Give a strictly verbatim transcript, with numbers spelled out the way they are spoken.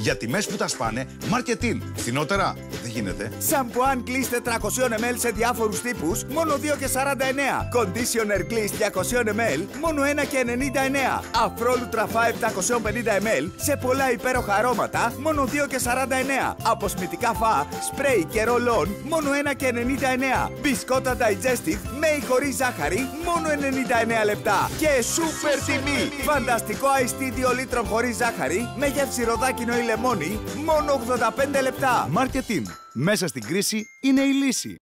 Για τιμές που τα σπάνε, Marketing. Φθηνότερα δεν γίνεται. Σαμπουάν Gliss τετρακόσια μιλιλίτρων σε διάφορους τύπους, μόνο δύο και σαράντα εννέα. Conditioner Gliss διακόσια μιλιλίτρων, μόνο ένα και ενενήντα εννέα. Afro Ultra επτακόσια πενήντα μιλιλίτρων σε πολλά υπέροχα αρώματα, μόνο δύο και σαράντα εννέα. Αποσμητικά φα, σπρέι και ρολόν, μόνο ένα και ενενήντα εννέα. Μπισκότα Digestive με ή χωρίς ζάχαρη, μόνο ενενήντα εννέα λεπτά. Και σούπερ τιμή! Φανταστικό Ice Tea δύο λίτρων χωρίς ζάχαρη, με γεύση ροδάκινο ή λεμόνι, μόνο ογδόντα πέντε λεπτά. Marketing. Μέσα στην κρίση είναι η λύση.